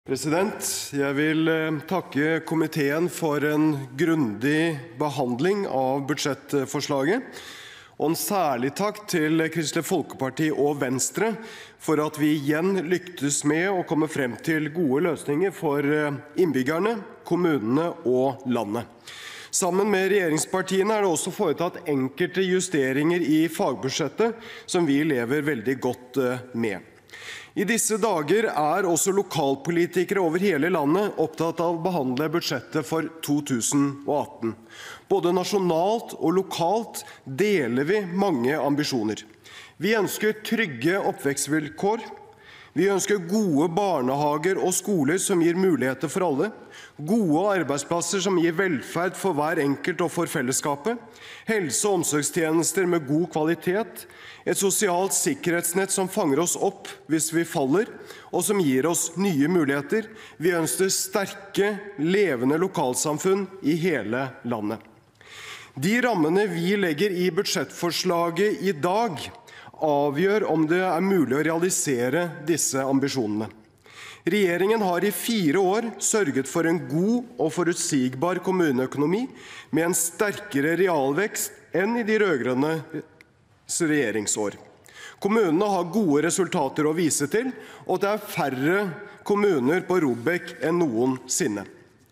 Jeg vil takke komiteen for en grundig behandling av budsjettforslaget, og en særlig takk til Kristelig Folkeparti og Venstre for at vi igjen lyktes med å komme frem til gode løsninger for innbyggerne, kommunene og landet. Sammen med regjeringspartiene det også foretatt enkelte justeringer i fagbudsjettet som vi lever veldig godt med. I disse dager også lokalpolitikere over hele landet opptatt av å behandle budsjettet for 2018. Både nasjonalt og lokalt deler vi mange ambisjoner. Vi ønsker trygge oppvekstvilkår. Vi ønsker gode barnehager og skoler som gir muligheter for alle, gode arbeidsplasser som gir velferd for hver enkelt og for fellesskapet, helse- og omsorgstjenester med god kvalitet, et sosialt sikkerhetsnett som fanger oss opp hvis vi faller, og som gir oss nye muligheter. Vi ønsker sterke, levende lokalsamfunn i hele landet. De rammene vi legger i budsjettforslaget i dag, avgjør om det mulig å realisere disse ambisjonene. Regjeringen har i 4 år sørget for en god og forutsigbar kommuneøkonomi med en sterkere realvekst enn i de rød-grønnes regjeringsår. Kommunene har gode resultater å vise til, og det færre kommuner på ROBEK enn noensinne.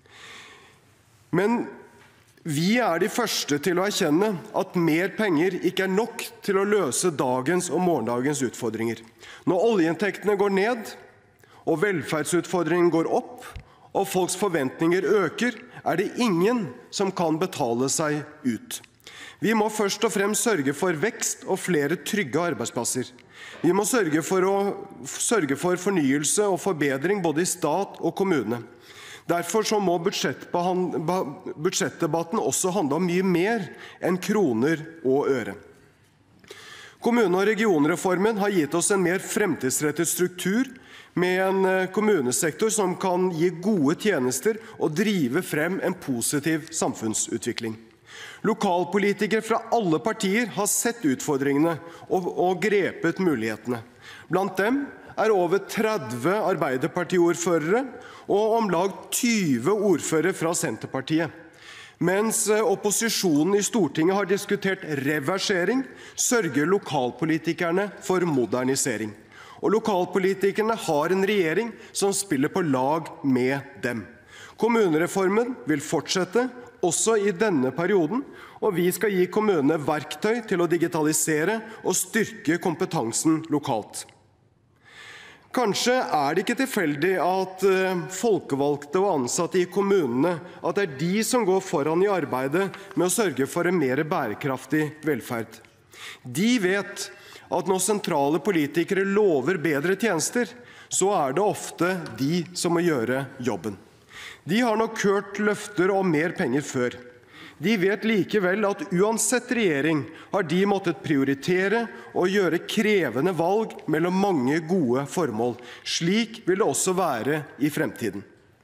Men vi de første til å erkjenne at mer penger ikke nok til å løse dagens og morgendagens utfordringer. Når oljeinntektene går ned, og velferdsutfordringen går opp, og folks forventninger øker, det ingen som kan betale seg ut. Vi må først og fremst sørge for vekst og flere trygge arbeidsplasser. Vi må sørge for fornyelse og forbedring både i stat og kommune. Derfor må budsjettdebatten også handle om mye mer enn kroner og øre. Kommune- og regionreformen har gitt oss en mer fremtidsrettet struktur med en kommunesektor som kan gi gode tjenester og drive frem en positiv samfunnsutvikling. Lokalpolitikere fra alle partier har sett utfordringene og grepet mulighetene. Blant dem over 30 Arbeiderpartiordførere og om lag 20 ordførere fra Senterpartiet. Mens opposisjonen i Stortinget har diskutert reversering, sørger lokalpolitikerne for modernisering. Og lokalpolitikerne har en regjering som spiller på lag med dem. Kommunereformen vil fortsette også i denne perioden, og vi skal gi kommunene verktøy til å digitalisere og styrke kompetansen lokalt. Kanskje det ikke tilfeldig at folkevalgte og ansatte i kommunene det de som går foran i arbeidet med å sørge for en mer bærekraftig velferd. De vet at når sentrale politikere lover bedre tjenester, så det ofte de som må gjøre jobben. De har nok hørt løfter om mer penger før. De vet likevel at uansett regjering har de måttet prioritere og gjøre krevende valg mellom mange gode formål. Slik vil det også være i fremtiden.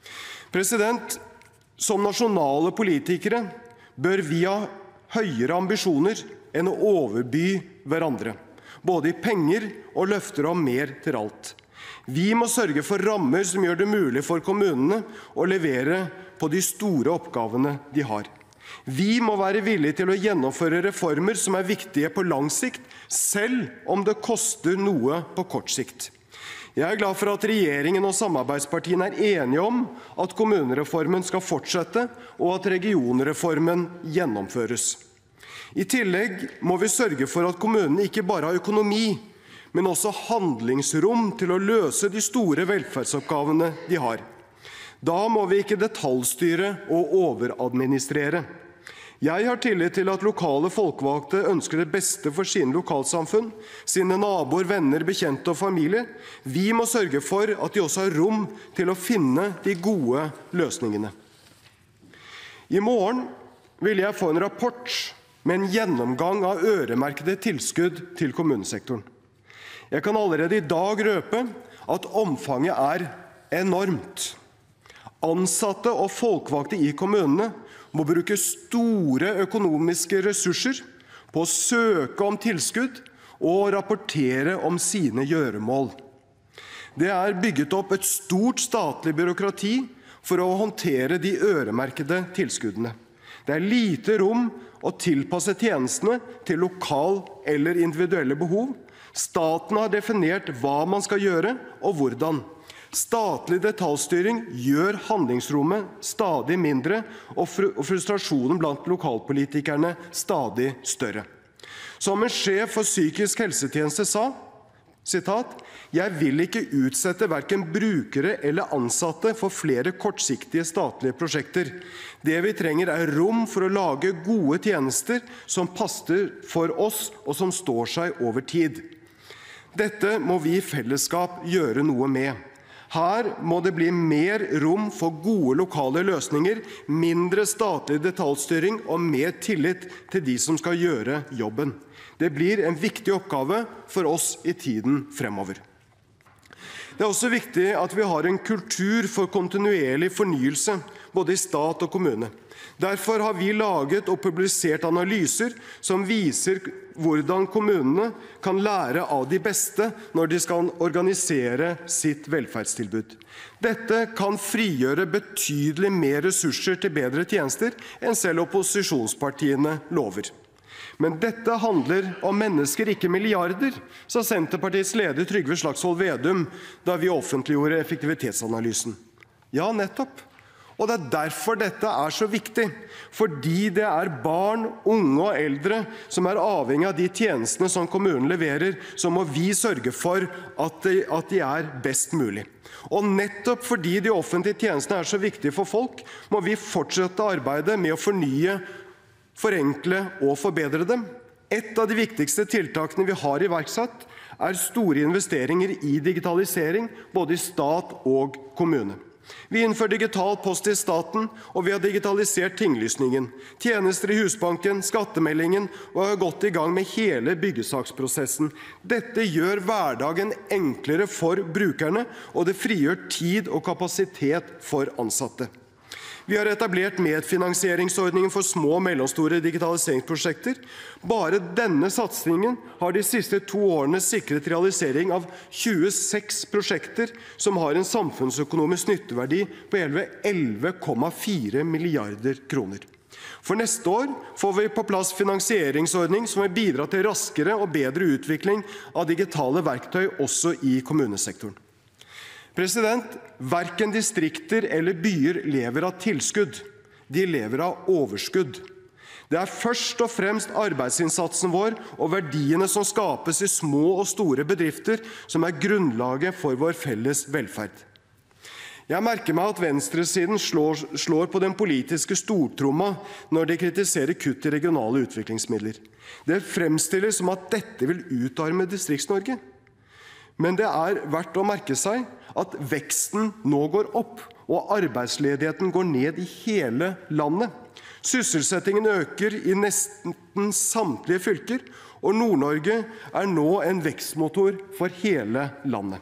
Som nasjonale politikere bør vi ha høyere ambisjoner enn å overby hverandre, både i penger og løfter om mer til alt. Vi må sørge for rammer som gjør det mulig for kommunene å levere på de store oppgavene de har. Vi må være villige til å gjennomføre reformer som viktige på lang sikt, selv om det koster noe på kort sikt. Jeg glad for at regjeringen og samarbeidspartiene enige om at kommunereformen skal fortsette, og at regionreformen gjennomføres. I tillegg må vi sørge for at kommunene ikke bare har økonomi, men også handlingsrom til å løse de store velferdsoppgavene de har. Da må vi ikke detaljstyre og overadministrere. Jeg har tillit til at lokale folkevalgte ønsker det beste for sine lokalsamfunn, sine naboer, venner, bekjente og familie. Vi må sørge for at de også har rom til å finne de gode løsningene. I morgen vil jeg få en rapport med en gjennomgang av øremerkede tilskudd til kommunesektoren. Jeg kan allerede i dag røpe at omfanget enormt. Ansatte og folkevalgte i kommunene må bruke store økonomiske ressurser på å søke om tilskudd og rapportere om sine gjøremål. Det er bygget opp et stort statlig byråkrati for å håndtere de øremerkede tilskuddene. Det er lite rom å tilpasse tjenestene til lokal eller individuelle behov. Staten har definert hva man skal gjøre og hvordan. Statlig detaljstyring gjør handlingsrommet stadig mindre og frustrasjonen blant lokalpolitikerne stadig større. Som en sjef for psykisk helsetjeneste sa, sitat, «Jeg vil ikke utsette hverken brukere eller ansatte for flere kortsiktige statlige prosjekter. Det vi trenger er rom for å lage gode tjenester som passer for oss og som står seg over tid. Dette må vi i fellesskap gjøre noe med. Her må det bli mer rom for gode lokale løsninger, mindre statlig detaljstyring og mer tillit til de som skal gjøre jobben. Det blir en viktig oppgave for oss i tiden fremover. Det er også viktig at vi har en kultur for kontinuerlig fornyelse, både i stat og kommune. Derfor har vi laget og publisert analyser som viser hvordan kommunene kan lære av de beste når de skal organisere sitt velferdstilbud. Dette kan frigjøre betydelig mer ressurser til bedre tjenester enn selv opposisjonspartiene lover. Men dette handler om mennesker, ikke milliarder, sa Senterpartiets leder Trygve Slagsvold Vedum da vi offentliggjorde effektivitetsanalysen. Ja, nettopp. Og det er derfor dette er så viktig, fordi det er barn, unge og eldre som er avhengig av de tjenestene som kommunen leverer, så må vi sørge for at de er best mulig. Og nettopp fordi de offentlige tjenestene er så viktige for folk, må vi fortsette arbeidet med å fornye, forenkle og forbedre dem. Et av de viktigste tiltakene vi har iverksatt, er store investeringer i digitalisering, både i stat og kommune. Vi innfører digital post i staten, og vi har digitalisert tinglysningen, tjenester i Husbanken, skattemeldingen og har gått i gang med hele byggesaksprosessen. Dette gjør hverdagen enklere for brukerne, og det frigjør tid og kapasitet for ansatte. Vi har etablert medfinansieringsordningen for små og mellomstore digitaliseringsprosjekter. Bare denne satsingen har de siste 2 årene sikret realisering av 26 prosjekter som har en samfunnsøkonomisk nytteverdi på hele 11,4 milliarder kroner. For neste år får vi på plass finansieringsordning som vil bidra til raskere og bedre utvikling av digitale verktøy også i kommunesektoren. Verken distrikter eller byer lever av tilskudd. De lever av overskudd. Det er først og fremst arbeidsinnsatsen vår og verdiene som skapes i små og store bedrifter som er grunnlaget for vår felles velferd. Jeg merker meg at venstresiden slår på den politiske stortromma når de kritiserer kutt i regionale utviklingsmidler. Det fremstilles som at dette vil utarme Distrikts-Norge. Men det er verdt å merke seg at veksten nå går opp, og arbeidsledigheten går ned i hele landet. Sysselsettingen øker i nesten samtlige fylker, og Nord-Norge er nå en vekstmotor for hele landet.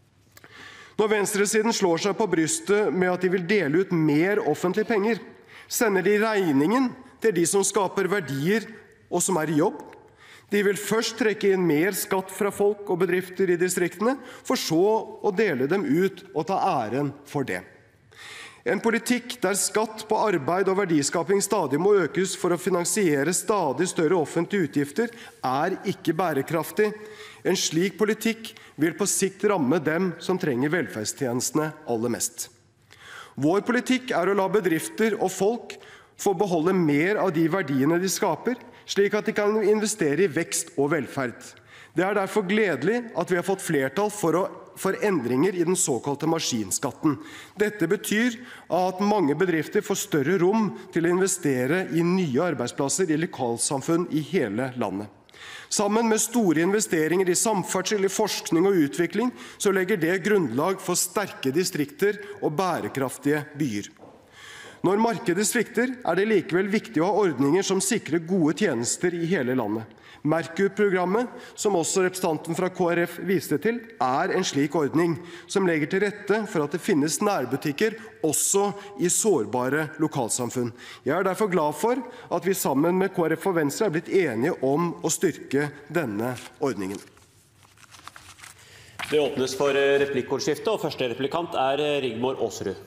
Når venstresiden slår seg på brystet med at de vil dele ut mer offentlige penger, sender de regningen til de som skaper verdier og som er i jobb. De vil først trekke inn mer skatt fra folk og bedrifter i distriktene, for så å dele dem ut og ta æren for det. En politikk der skatt på arbeid og verdiskaping stadig må økes for å finansiere stadig større offentlige utgifter, er ikke bærekraftig. En slik politikk vil på sikt ramme dem som trenger velferdstjenestene aller mest. Vår politikk er å la bedrifter og folk få beholde mer av de verdiene de skaper, slik at de kan investere i vekst og velferd. Det er derfor gledelig at vi har fått flertall for endringer i den såkalte maskinskatten. Dette betyr at mange bedrifter får større rom til å investere i nye arbeidsplasser i lokalsamfunn i hele landet. Sammen med store investeringer i samferdsel, i forskning og utvikling, så legger det grunnlag for sterke distrikter og bærekraftige byer. Når markedet svikter, er det likevel viktig å ha ordninger som sikrer gode tjenester i hele landet. Merkur-programmet, som også representanten fra KrF viste til, er en slik ordning som legger til rette for at det finnes nærbutikker også i sårbare lokalsamfunn. Jeg er derfor glad for at vi sammen med KrF og Venstre er blitt enige om å styrke denne ordningen. Det åpnes for replikkordskifte, og første replikant Rigmor Aasrud.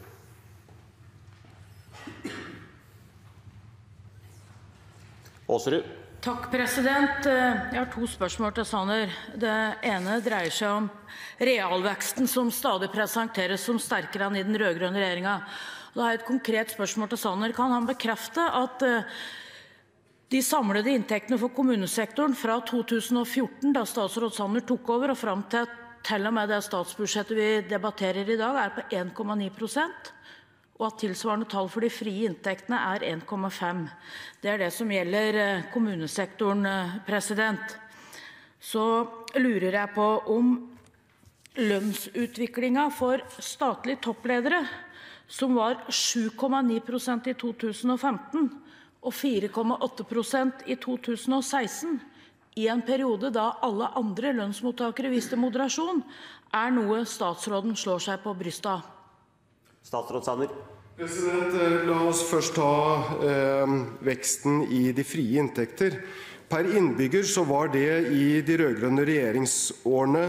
Takk, president. Jeg har 2 spørsmål til Sanner. Det ene dreier seg om realveksten som stadig presenteres som sterkere enn i den rødgrønne regjeringen. Da har jeg et konkret spørsmål til Sanner. Kan han bekrefte at de samlede inntektene for kommunesektoren fra 2014, da statsråd Sanner tok over, og frem til og med det statsbudsjettet vi debatterer i dag, på 1,9%, og at tilsvarende tall for de frie inntektene 1,5%. Det det som gjelder kommunesektoren, president. Så lurer jeg på om lønnsutviklingen for statlige toppledere, som var 7,9% i 2015 og 4,8% i 2016, i en periode da alle andre lønnsmottakere viste moderasjon, noe statsråden slår seg på brystet av. Statsråd Sanner. La oss først ta veksten i de frie inntekter. Per innbygger så var det i de rødgrønne regjeringsårene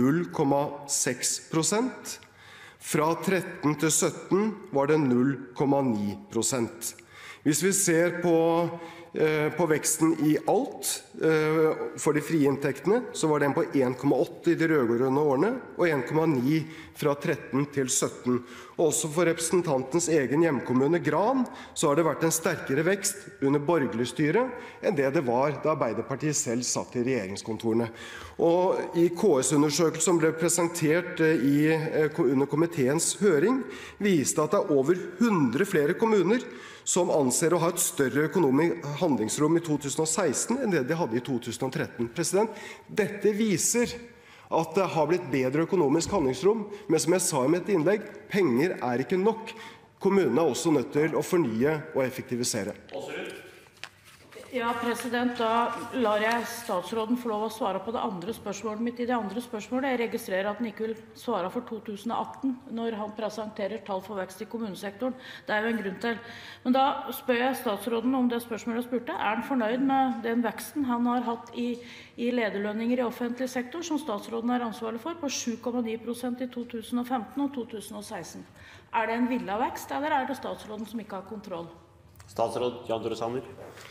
0,6%. Fra 13 til 17 var det 0,9%. Hvis vi ser på veksten i alt for de frie inntektene, så var den på 1,8 i de rødgrønne årene og 1,9 fra 13 til 17. Og også for representantens egen hjemkommune Gran så har det vært en sterkere vekst under borgerlig styre enn det var da Arbeiderpartiet selv satt i regjeringskontorene. Og i KS-undersøkelsen som ble presentert under komiteens høring, viste at det over 100 flere kommuner som anser å ha et større økonomisk handlingsrom i 2016 enn det de hadde i 2013. Dette viser at det har blitt bedre økonomisk handlingsrom, men som jeg sa i mitt innlegg, penger ikke nok. Kommunene også nødt til å fornye og effektivisere. Ja, president, da lar jeg statsråden få lov å svare på det andre spørsmålet mitt. I det andre spørsmålet, jeg registrerer at han ikke vil svare for 2018 når han presenterer tall for vekst i kommunesektoren. Det jo en grunn til. Men da spør jeg statsråden om det spørsmålet jeg spurte. Han fornøyd med den veksten han har hatt i lederlønninger i offentlig sektor, som statsråden ansvarlig for, på 7,9% i 2015 og 2016? Det en villet vekst, eller det statsråden som ikke har kontroll? Statsråd Jan Tore Sanner.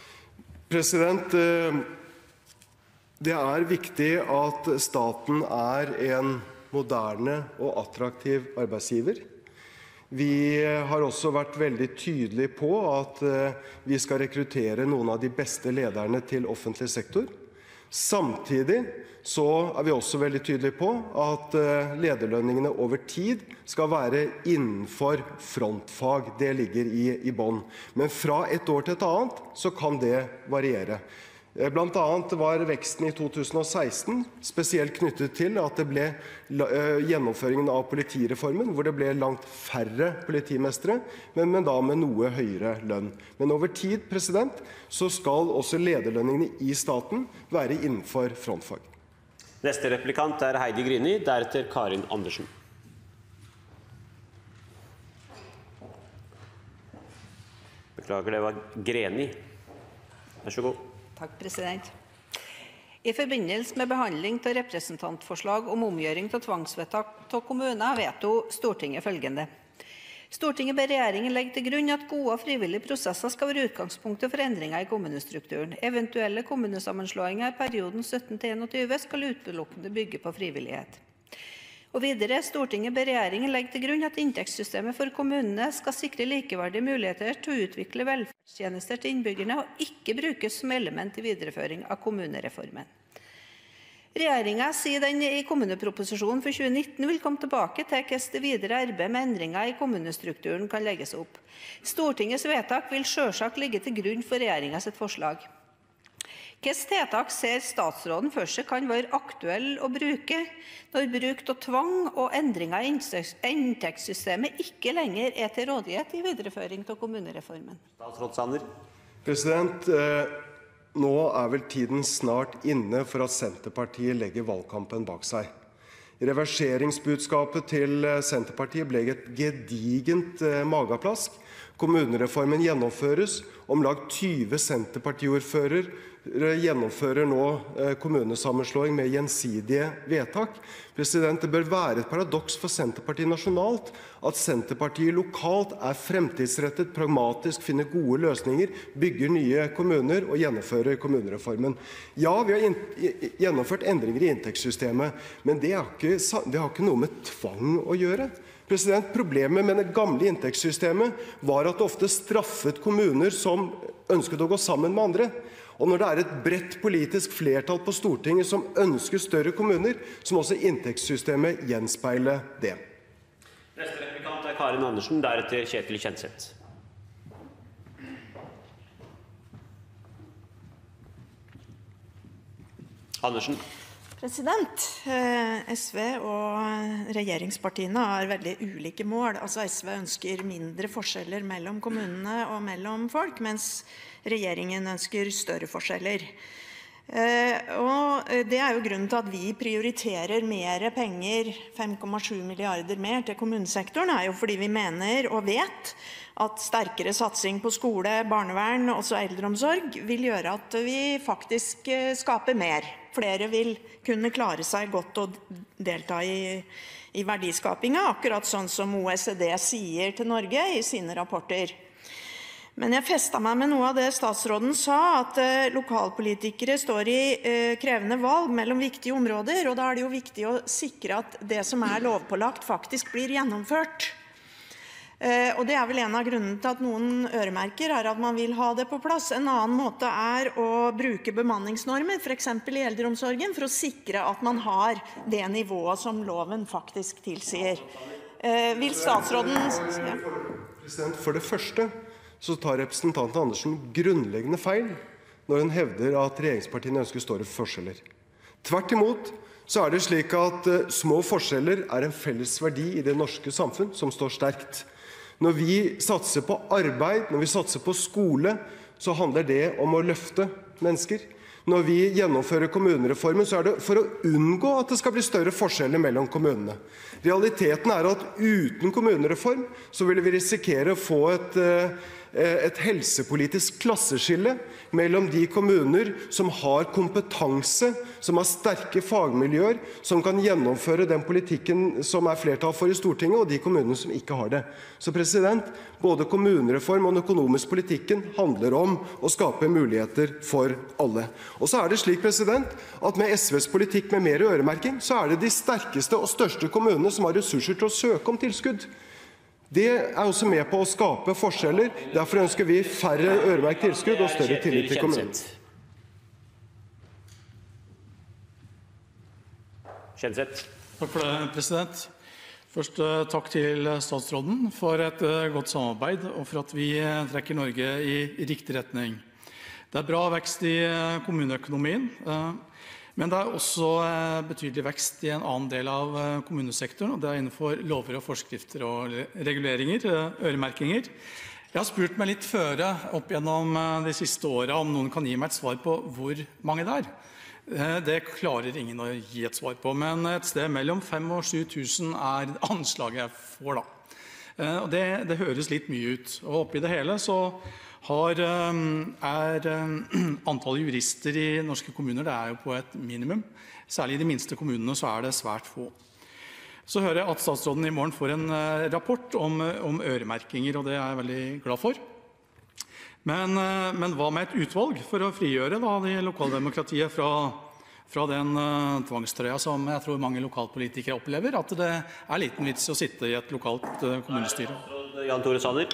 Det viktig at staten en moderne og attraktiv arbeidsgiver. Vi har også vært veldig tydelige på at vi skal rekruttere noen av de beste lederne til offentlig sektor. Samtidig så vi også veldig tydelige på at lederlønningene over tid skal være innenfor frontfag. Det ligger i bånn. Men fra et år til et annet så kan det variere. Blant annet var veksten i 2016 spesielt knyttet til at det ble gjennomføringen av politireformen, hvor det ble langt færre politimestre, men da med noe høyere lønn. Men over tid, så skal også lederlønningene i staten være innenfor frontfag. Neste replikant Heidi Grini, deretter Karin Andersen. Beklager, det var Greni. Vær så god. Takk, president. I forbindelse med behandling av representantforslag om omgjøring av tvangsvedtak av kommuner vedtok Stortinget følgende. Stortinget ber regjeringen legge til grunn at gode og frivillige prosesser skal være utgangspunktet for endringer i kommunestrukturen. Eventuelle kommunesammenslåinger i perioden 17-21 skal utelukkende bygge på frivillighet. Og videre, Stortinget ber regjeringen legge til grunn at inntektssystemet for kommunene skal sikre likeverdige muligheter til å utvikle velferdstjenester til innbyggerne og ikke brukes som element i videreføring av kommunereformen. Regjeringen sier den i kommuneproposisjonen for 2019 vil komme tilbake til hvordan det videre arbeidet med endringer i kommunestrukturen kan legges opp. Stortingets vedtak vil selvsagt ligge til grunn for regjeringens forslag. Hvilke tiltak ser statsråden for seg kan være aktuelle å bruke når bruk av tvang og endringer i inntektssystemet ikke lenger til rådighet i videreføring av kommunereformen? Statsråd Sanner. Nå vel tiden snart inne for at Senterpartiet legger valgkampen bak seg. Reverseringsbudskapet til Senterpartiet ble et gedigent mageplask. Kommunereformen gjennomføres. Om lag 20 Senterpartiordfører gjennomfører nå kommunesammenslåing med gjensidige vedtak. Det bør være et paradoks for Senterpartiet nasjonalt at Senterpartiet lokalt fremtidsrettet, pragmatisk, finner gode løsninger, bygger nye kommuner og gjennomfører kommunereformen. Ja, vi har gjennomført endringer i inntektssystemet, men det har ikke noe med tvang å gjøre. Problemet med det gamle inntektssystemet var at det ofte straffet kommuner som ønsket å gå sammen med andre. Og når det et bredt politisk flertall på Stortinget som ønsker større kommuner, så må også inntektssystemet gjenspeile det. Neste replikant Karin Andersen, deretter Ketil Kjenseth. Andersen. SV og regjeringspartiene har veldig ulike mål. Altså SV ønsker mindre forskjeller mellom kommunene og mellom folk, mens regjeringen ønsker større forskjeller. Og det jo grunnen til at vi prioriterer mer penger, 5,7 milliarder mer til kommunesektoren, jo fordi vi mener og vet at sterkere satsing på skole, barnevern og også eldreomsorg vil gjøre at vi faktisk skaper mer. Flere vil kunne klare seg godt og delta i verdiskapingen, akkurat sånn som OECD sier til Norge i sine rapporter. Men jeg festet meg med noe av det statsråden sa, at lokalpolitikere står i krevende valg mellom viktige områder, og da det jo viktig å sikre at det som lovpålagt faktisk blir gjennomført. Og det vel en av grunnene til at noen øremerker, at man vil ha det på plass. En annen måte å bruke bemanningsnormer, for eksempel i eldreomsorgen, for å sikre at man har det nivået som loven faktisk tilsier. Vil statsråden... For det første så tar representanten Andersen grunnleggende feil når hun hevder at regjeringspartiene ønsker større forskjeller. Tvert imot så det slik at små forskjeller en felles verdi i det norske samfunn som står sterkt. Når vi satser på arbeid, når vi satser på skole, så handler det om å løfte mennesker. Når vi gjennomfører kommunereformen, så det for å unngå at det skal bli større forskjeller mellom kommunene. Realiteten at uten kommunereform så ville vi risikere å få et helsepolitisk klasseskille mellom de kommuner som har kompetanse, som har sterke fagmiljøer, som kan gjennomføre den politikken som flertall for i Stortinget, og de kommunene som ikke har det. Så både kommunereform og den økonomiske politikken handler om å skape muligheter for alle. Og så det slik at med SVs politikk med mer øremerking, så det de sterkeste og største kommunene som har ressurser til å søke om tilskudd. Det også med på å skape forskjeller. Derfor ønsker vi færre øremerket tilskudd og større tillit til kommunen. Kjenseth. Takk for det, president. Først takk til statsråden for et godt samarbeid og for at vi trekker Norge i riktig retning. Det bra vekst i kommuneøkonomien, men det også betydelig vekst i en annen del av kommunesektoren, og det innenfor lover og forskrifter og reguleringer, øremerkinger. Jeg har spurt meg litt føre opp gjennom de siste årene om noen kan gi meg et svar på hvor mange det Det klarer ingen å gi et svar på, men et sted mellom 5 000 og 7 000 anslaget jeg får da. Og det høres litt mye ut, og oppi det hele så antall jurister i norske kommuner det jo på et minimum. Særlig i de minste kommunene så det svært få. Så hører jeg at statsråden i morgen får en rapport om øremerkinger, og det jeg veldig glad for. Men hva med et utvalg for å frigjøre da, de lokaldemokratiet fra den tvangstrøya som jeg tror mange lokalpolitikere opplever, at det liten vits å sitte i et lokalt kommunestyre? Jan Tore Sanner.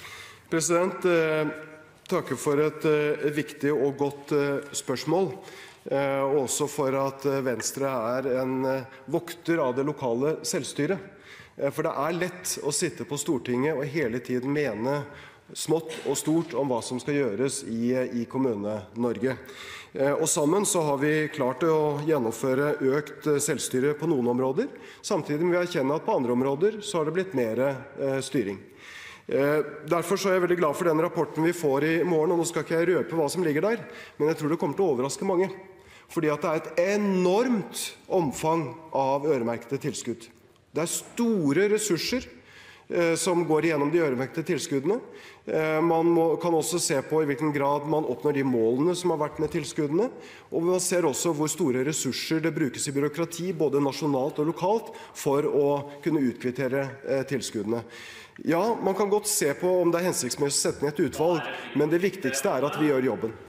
Takker for et viktig og godt spørsmål, og også for at Venstre en vokter av det lokale selvstyret. For det lett å sitte på Stortinget og hele tiden mene smått og stort om hva som skal gjøres i Kommune-Norge. Og sammen så har vi klart å gjennomføre økt selvstyre på noen områder, samtidig må vi erkjenne at på andre områder så har det blitt mer styring. Derfor så jeg veldig glad for den rapporten vi får i morgen, og nå skal ikke jeg røpe hva som ligger der, men jeg tror det kommer til å overraske mange, fordi at det et enormt omfang av øremerkede tilskudd. Det store ressurser som går igjennom de øremerkede tilskuddene. Man kan også se på i hvilken grad man oppnår de målene som har vært med tilskuddene. Og man ser også hvor store ressurser det brukes i byråkrati, både nasjonalt og lokalt, for å kunne utkvittere tilskuddene. Ja, man kan godt se på om det er hensiktsmessig å sette ned et utvalg, men det viktigste er at vi gjør jobben.